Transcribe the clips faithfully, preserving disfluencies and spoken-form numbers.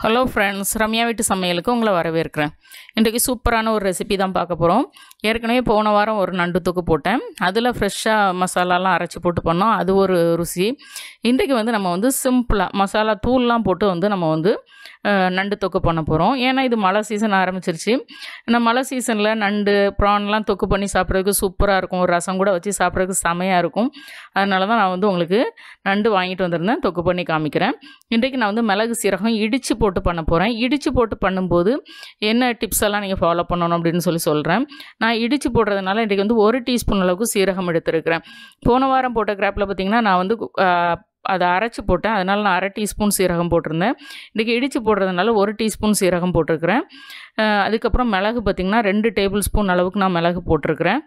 Hello friends, Ramya வீட்டு சமையலுக்கு உங்களை வரவேற்கிறேன். இன்றைக்கு சூப்பரான ஒரு ரெசிபி தான் பார்க்க போகிறோம். ஏற்கனவே போன வாரம் ஒரு நண்டு தொக்கு போட்டேன். அதில் ஃப்ரெஷ்ஷாக மசாலாலாம் அரைச்சி போட்டு பண்ணோம், அது ஒரு ருசி. இன்றைக்கு வந்து நம்ம வந்து சிம்பிளாக மசாலா தூள்லாம் போட்டு வந்து நம்ம வந்து நண்டு தொக்கு பண்ண போகிறோம். ஏன்னா இது மழை சீசன் ஆரம்பிச்சிருச்சு. இந்த மழை சீசனில் நண்டு ப்ரான்லாம் தொக்கு பண்ணி சாப்பிட்றதுக்கு சூப்பராக இருக்கும். ஒரு ரசம் கூட வச்சு சாப்பிட்றதுக்கு செமையாக இருக்கும். அதனால தான் நான் வந்து உங்களுக்கு நண்டு வாங்கிட்டு வந்திருந்தேன், தொக்கு பண்ணி காமிக்கிறேன். இன்றைக்கு நான் வந்து மிளகு சீரகம் இடித்து போட்டு பண்ண போகிறேன். இடித்து போட்டு பண்ணும்போது என்ன டிப்ஸ் எல்லாம் நீங்கள் ஃபாலோ பண்ணணும் அப்படின்னு சொல்லி சொல்கிறேன். நான் இடித்து போடுறதுனால இன்றைக்கி வந்து ஒரு டீஸ்பூன் அளவுக்கு சீரகம் எடுத்துருக்கிறேன். போன வாரம் போட்ட கிராப்பில் பார்த்திங்கன்னா நான் வந்து அதை அரைச்சி போட்டேன், அதனால் நான் அரை டீஸ்பூன் சீரகம் போட்டிருந்தேன். இன்றைக்கி இடித்து போடுறதுனால ஒரு டீஸ்பூன் சீரகம் போட்டிருக்கிறேன். அதுக்கப்புறம் மிளகு பார்த்திங்கன்னா ரெண்டு டேபிள் ஸ்பூன் அளவுக்கு நான் மிளகு போட்டிருக்கிறேன்.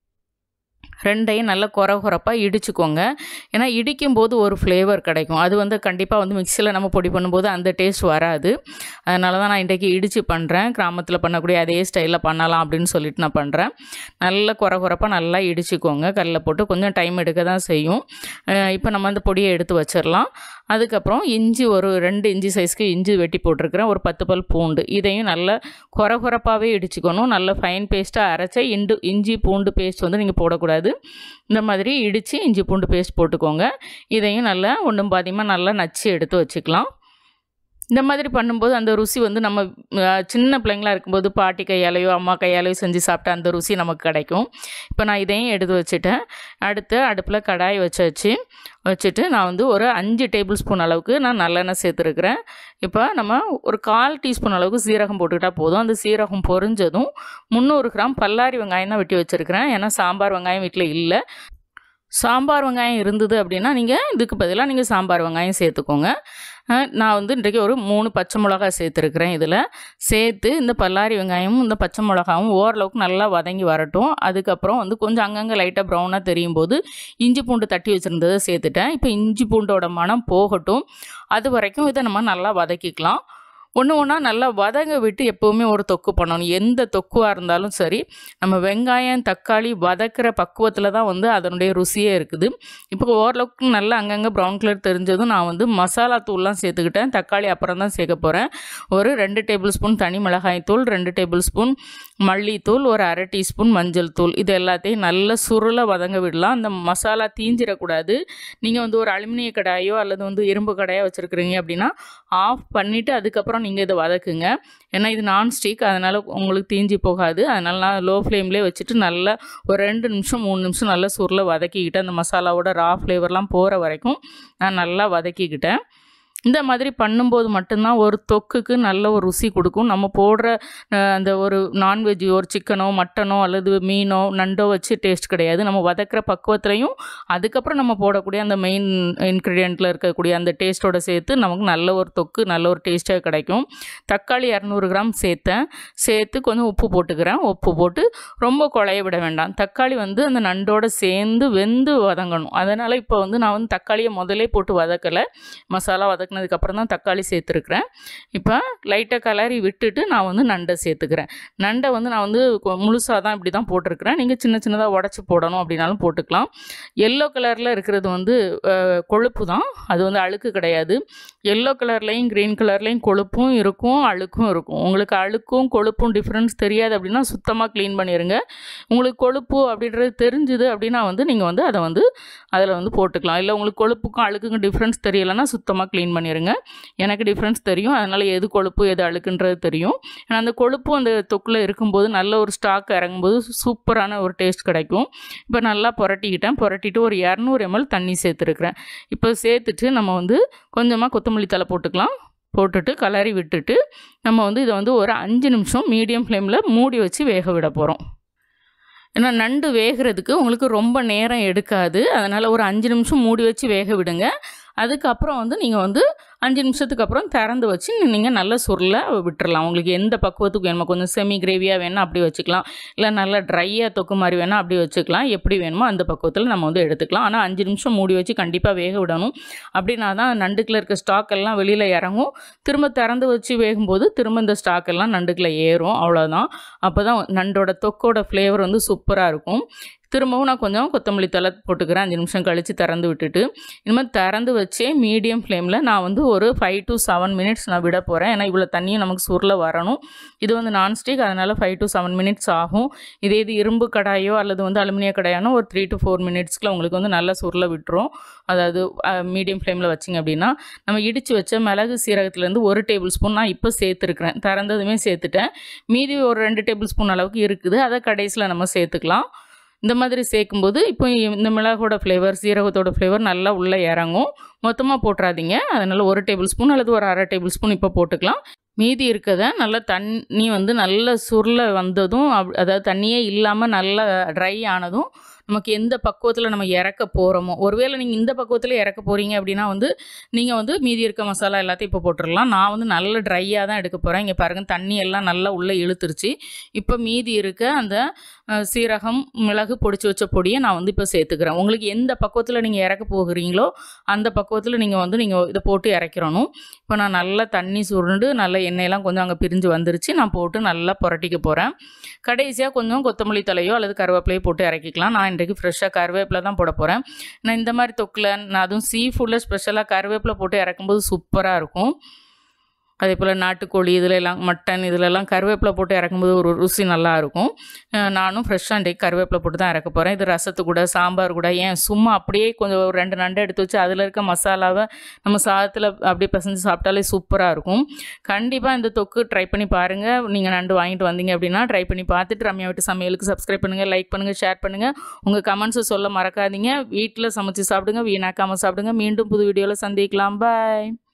ரெண்டையும் நல்லா குறை குறைப்பாக இடிச்சுக்கோங்க. ஏன்னா இடிக்கும்போது ஒரு ஃப்ளேவர் கிடைக்கும். அது வந்து கண்டிப்பாக வந்து மிக்சியில் நம்ம பொடி பண்ணும்போது அந்த டேஸ்ட் வராது. அதனால தான் நான் இன்றைக்கி இடித்து பண்ணுறேன். கிராமத்தில் பண்ணக்கூடிய அதே ஸ்டைலில் பண்ணலாம் அப்படின்னு சொல்லிட்டு நான் பண்ணுறேன். நல்லா குறை குறைப்பாக நல்லா இடிச்சுக்கோங்க. கல்லில் போட்டு கொஞ்சம் டைம் எடுக்க தான் செய்யும். இப்போ நம்ம அந்த பொடியை எடுத்து வச்சிடலாம். அதுக்கப்புறம் இஞ்சி ஒரு ரெண்டு இஞ்சி சைஸ்க்கு இஞ்சி வெட்டி போட்டிருக்கிறேன். ஒரு பத்து பல் பூண்டு, இதையும் நல்லா குறை குறைப்பாகவே இடிச்சுக்கணும். நல்ல ஃபைன் பேஸ்ட்டாக அரைச்ச இண்டு இஞ்சி பூண்டு பேஸ்ட் வந்து நீங்கள் போடக்கூடாது. இந்த மாதிரி இடித்து இஞ்சி பூண்டு பேஸ்ட் போட்டுக்கோங்க. இதையும் நல்லா ஒன்றும் பாதியமாக நல்லா நச்சு எடுத்து வச்சுக்கலாம். இந்த மாதிரி பண்ணும்போது அந்த ருசி வந்து நம்ம சின்ன பிள்ளைங்களாக இருக்கும்போது பாட்டி கையாலையோ அம்மா கையாலையோ செஞ்சு சாப்பிட்டா அந்த ருசி நமக்கு கிடைக்கும். இப்போ நான் இதையும் எடுத்து வச்சுட்டேன். அடுத்து அடுப்பில் கடாய் வச்சாச்சு. வச்சுட்டு நான் வந்து ஒரு அஞ்சு டேபிள் ஸ்பூன் அளவுக்கு நான் நல்லெண்ணெய் சேர்த்துருக்குறேன். இப்போ நம்ம ஒரு கால் டீஸ்பூன் அளவுக்கு சீரகம் போட்டுக்கிட்டால் போதும். அந்த சீரகம் பொரிஞ்சதும் முந்நூறு கிராம் பல்லாரி வெங்காயம் தான் வெட்டி வச்சுருக்கிறேன். ஏன்னா சாம்பார் வெங்காயம் வீட்டில் இல்லை. சாம்பார் வெங்காயம் இருந்தது அப்படின்னா நீங்கள் இதுக்கு பதிலாக நீங்கள் சாம்பார் வெங்காயம் சேர்த்துக்கோங்க. நான் வந்து இன்றைக்கி ஒரு மூணு பச்சை மிளகாய் சேர்த்துருக்குறேன். இதில் சேர்த்து இந்த பல்லாரி வெங்காயமும் இந்த பச்சை மிளகாவும் ஓரளவுக்கு நல்லா வதங்கி வரட்டும். அதுக்கப்புறம் வந்து கொஞ்சம் அங்கங்கே லைட்டாக ப்ரௌனாக தெரியும் போது இஞ்சி பூண்டு தட்டி வச்சுருந்ததை சேர்த்துட்டேன். இப்போ இஞ்சி பூண்டோட மனம் போகட்டும். அது வரைக்கும் இதை நம்ம நல்லா வதக்கிக்கலாம். ஒன்று ஒன்றா நல்லா வதங்க விட்டு எப்போவுமே ஒரு தொக்கு பண்ணணும். எந்த தொக்குவாக இருந்தாலும் சரி, நம்ம வெங்காயம் தக்காளி வதக்கிற பக்குவத்தில் தான் வந்து அதனுடைய ருசியே இருக்குது. இப்போ ஓரளவுக்கு நல்லா அங்கங்கே ப்ரௌன் கலர் தெரிஞ்சதும் நான் வந்து மசாலா தூள்லாம் சேர்த்துக்கிட்டேன். தக்காளி அப்புறம் தான் சேர்க்க போகிறேன். ஒரு ரெண்டு டேபிள் ஸ்பூன் தனி மிளகாய் தூள், ரெண்டு டேபிள் ஸ்பூன் மல்லித்தூள், ஒரு அரை டீஸ்பூன் மஞ்சள் தூள், இது எல்லாத்தையும் நல்லா சுருளை வதங்க விடலாம். அந்த மசாலா தீஞ்சிடக்கூடாது. நீங்கள் வந்து ஒரு அலுமினிய கடாயோ அல்லது வந்து இரும்பு கடாயோ வச்சுருக்குறீங்க அப்படின்னா ஆஃப் பண்ணிவிட்டு அதுக்கப்புறம் நீங்கள் இதை வதக்குங்க. ஏன்னா இது நான்ஸ்டிக், அதனால் உங்களுக்கு தீஞ்சி போகாது. அதனால் நான் லோ ஃப்ளேம்லேயே வச்சுட்டு நல்லா ஒரு ரெண்டு நிமிஷம் மூணு நிமிஷம் நல்லா சுருளை வதக்கிக்கிட்டேன். அந்த மசாலாவோட ரா ஃப்ளேவர்லாம் போகிற வரைக்கும் நான் நல்லா வதக்கிக்கிட்டேன். இந்த மாதிரி பண்ணும்போது மட்டும்தான் ஒரு தொக்குக்கு நல்ல ஒரு ருசி கொடுக்கும். நம்ம போடுற அந்த ஒரு நான்வெஜ் ஒரு சிக்கனோ மட்டனோ அல்லது மீனோ நண்டோ வச்சு டேஸ்ட் கிடையாது. நம்ம வதக்கிற பக்குவத்துலையும் அதுக்கப்புறம் நம்ம போடக்கூடிய அந்த மெயின் இன்க்ரீடியண்ட்டில் இருக்கக்கூடிய அந்த டேஸ்ட்டோட சேர்த்து நமக்கு நல்ல ஒரு தொக்கு நல்ல ஒரு டேஸ்ட்டாக கிடைக்கும். தக்காளி இரநூறு கிராம் சேர்த்தேன். சேர்த்து கொஞ்சம் உப்பு போட்டுக்கிறேன். உப்பு போட்டு ரொம்ப குழைய விட வேண்டாம். தக்காளி வந்து அந்த நண்டோடு சேர்ந்து வெந்து வதங்கணும். அதனால் இப்போ வந்து நான் வந்து தக்காளியை முதலே போட்டு வதக்கலை. மசாலா வதக்க அதுக்கப்புறம் தான் தக்காளி சேர்த்துருக்குறேன். இப்போ லைட்டாக கலரி விட்டுட்டு நான் வந்து நண்டை சேர்த்துக்கிறேன். நண்டை வந்து நான் வந்து முழுசாக தான் இப்படி தான் போட்டிருக்கிறேன். நீங்கள் சின்ன சின்னதாக உடச்சி போடணும் அப்படின்னாலும் போட்டுக்கலாம். எல்லோ கலரில் இருக்கிறது வந்து கொழுப்பு தான், அது வந்து அழுக்கு கிடையாது. எல்லோ கலர்லேயும் க்ரீன் கலர்லேயும் கொழுப்பும் இருக்கும் அழுக்கும் இருக்கும். உங்களுக்கு அழுக்கும் கொழுப்பும் டிஃப்ரென்ஸ் தெரியாது அப்படின்னா சுத்தமாக க்ளீன் பண்ணிடுங்க. உங்களுக்கு கொழுப்பு அப்படின்றது தெரிஞ்சுது அப்படின்னா வந்து நீங்கள் வந்து அதை வந்து அதில் வந்து போட்டுக்கலாம். இல்லை உங்களுக்கு கொழுப்புக்கும் அழுக்குக்கும் டிஃப்ரென்ஸ் தெரியலைன்னா சுத்தமாக க்ளீன் பண்ணி பண்ணிடுங்க. எனக்கு டிஃப்ரென்ஸ் தெரியும். அதனால் எது கொழுப்பு எது அழுக்குன்றது தெரியும். ஏன்னா அந்த கொழுப்பு அந்த தொக்கில் இருக்கும்போது நல்ல ஒரு ஸ்டாக் இறங்கும்போது சூப்பரான ஒரு டேஸ்ட் கிடைக்கும். இப்போ நல்லா புரட்டிக்கிட்டேன். புரட்டிட்டு ஒரு இரநூறு எம்எல் தண்ணி சேர்த்துருக்குறேன். இப்போ சேர்த்துட்டு நம்ம வந்து கொஞ்சமாக கொத்தமல்லி தழை போட்டுக்கலாம். போட்டுட்டு கலரி விட்டுட்டு நம்ம வந்து இதை வந்து ஒரு அஞ்சு நிமிஷம் மீடியம் ஃப்ளேமில் மூடி வச்சு வேக விட போகிறோம். ஏன்னா நண்டு வேகிறதுக்கு உங்களுக்கு ரொம்ப நேரம் எடுக்காது. அதனால் ஒரு அஞ்சு நிமிஷம் மூடி வச்சு வேக விடுங்க. அதுக்கப்புறம் வந்து நீங்கள் வந்து அஞ்சு நிமிஷத்துக்கு அப்புறம் திறந்து வச்சு நீங்கள் நல்லா சுருளை விட்டுறலாம். உங்களுக்கு எந்த பக்குவத்துக்கு வேணுமோ, கொஞ்சம் செமி கிரேவியாக வேணால் அப்படி வச்சுக்கலாம், இல்லை நல்லா ட்ரையாக தொக்கு மாதிரி வேணால் அப்படி வச்சுக்கலாம். எப்படி வேணுமோ அந்த பக்குவத்தில் நம்ம வந்து எடுத்துக்கலாம். ஆனால் அஞ்சு நிமிஷம் மூடி வச்சு கண்டிப்பாக வேக விடணும். அப்படின்னா தான் நண்டுக்குள்ளே இருக்க ஸ்டாக் எல்லாம் வெளியில் இறங்கும். திரும்ப திறந்து வச்சு வேகும்போது திரும்ப இந்த ஸ்டாக் எல்லாம் நண்டுக்குள்ளே ஏறும். அவ்வளோதான். அப்போ தான் நண்டோட தொக்கோட ஃப்ளேவர் வந்து சூப்பராக இருக்கும். திரும்பவும் நான் கொஞ்சம் கொத்தமல்லி தழை போட்டுக்கிறேன். அஞ்சு நிமிஷம் கழித்து திறந்து விட்டுட்டு இனிமேல் திறந்து வச்சே மீடியம் ஃப்ளேமில் நான் வந்து ஒரு ஃபைவ் டு செவன் மினிட்ஸ் நான் விட போகிறேன். ஏன்னா இவ்வளோ தண்ணியும் நமக்கு சுருள வரணும். இது வந்து நான்ஸ்டிக், அதனால் ஃபைவ் டு செவன் மினிட்ஸ் ஆகும். இதே இது இரும்பு கடாயோ அல்லது வந்து அலுமினிய கடாயானோ ஒரு த்ரீ டு ஃபோர் மினிட்ஸ்க்குள்ள உங்களுக்கு வந்து நல்லா சுருள விட்டுரும். அதாவது மீடியம் ஃப்ளேமில் வச்சிங்க அப்படின்னா நம்ம இடித்து வச்ச மிளகு சீரகத்துலேருந்து ஒரு டேபிள் ஸ்பூன் நான் இப்போ சேர்த்துருக்குறேன். திறந்ததுமே சேர்த்துட்டேன். மீதி ஒரு ரெண்டு டேபிள் ஸ்பூன் அளவுக்கு இருக்குது. அதை கடைசியில் நம்ம சேர்த்துக்கலாம். இந்த மாதிரி சேர்க்கும்போது இப்போ இந்த மிளகோட ஃப்ளேவர் சீரகத்தோட ஃப்ளேவர் நல்லா உள்ளே இறங்கும். மொத்தமாக போட்டுறாதீங்க. அதனால் ஒரு டேபிள் ஸ்பூன் அல்லது ஒரு அரை டேபிள் ஸ்பூன் இப்போ போட்டுக்கலாம். மீதி இருக்கதை நல்லா தண்ணி வந்து நல்ல சுருள வந்ததும் அப் அதாவது தண்ணியே இல்லாமல் நல்லா ட்ரை ஆனதும் நமக்கு எந்த பக்குவத்தில் நம்ம இறக்க போகிறோமோ, ஒருவேளை நீங்கள் இந்த பக்குவத்தில் இறக்க போகிறீங்க அப்படின்னா வந்து நீங்கள் வந்து மீதி இருக்க மசாலா எல்லாத்தையும் இப்போ போட்டுடலாம். நான் வந்து நல்ல ட்ரையாக தான் எடுக்க போகிறேன். இங்கே பாருங்கள், தண்ணி எல்லாம் நல்லா உள்ளே இழுத்துருச்சு. இப்போ மீதி இருக்க அந்த சீரகம் மிளகு பொடிச்சு வச்ச பொடியை நான் வந்து இப்போ சேர்த்துக்கிறேன். உங்களுக்கு எந்த பக்குவத்தில் நீங்கள் இறக்க போகிறீங்களோ அந்த பக்குவத்தில் நீங்கள் வந்து நீங்கள் இதை போட்டு இறக்கிறணும். இப்போ நான் நல்லா தண்ணி சுருண்டு நல்லா எண்ணெயெல்லாம் கொஞ்சம் அங்கே பிரிஞ்சு வந்துருச்சு. நான் போட்டு நல்லா புரட்டிக்க போகிறேன். கடைசியாக கொஞ்சம் கொத்தமல்லி தலையோ அல்லது கருவேப்பிலையோ போட்டு இறக்கிக்கலாம். நான் இன்றைக்கு ஃப்ரெஷ்ஷாக கருவேப்பிலை தான் போட போகிறேன். நான் இந்த மாதிரி தொக்கில் நான் அதுவும் சீ ஃபுட்டில் ஸ்பெஷலாக கருவேப்பிலை போட்டு இறக்கும்போது சூப்பராக இருக்கும். அதே போல் நாட்டுக்கோழி இதில் எல்லாம் மட்டன் இதிலெல்லாம் கருவேப்பிலை போட்டு இறக்கும்போது ஒரு ருசி நல்லாயிருக்கும். நானும் ஃப்ரெஷ்ஷாக இன்றைக்கு கருவேப்பிலை போட்டு தான் இறக்க போகிறேன். இது ரசத்து கூட சாம்பார் கூட ஏன் சும்மா அப்படியே கொஞ்சம் ஒரு ரெண்டு நண்டை எடுத்து வச்சு அதில் இருக்க மசாலாவை நம்ம சாதத்தில் அப்படியே பிசைஞ்சு சாப்பிட்டாலே சூப்பராக இருக்கும். கண்டிப்பாக இந்த தொக்கு ட்ரை பண்ணி பாருங்கள். நீங்கள் நண்டு வாங்கிட்டு வந்தீங்க அப்படின்னா ட்ரை பண்ணி பார்த்துட்டு ரம்யா வீட்டு சமையலுக்கு சப்ஸ்கிரைப் பண்ணுங்கள், லைக் பண்ணுங்கள், ஷேர் பண்ணுங்கள். உங்கள் கமெண்ட்ஸை சொல்ல மறக்காதீங்க. வீட்டில் சமைச்சு சாப்பிடுங்க, வீணாக்காமல் சாப்பிடுங்க. மீண்டும் புது வீடியோவில் சந்திக்கலாம். பாய்.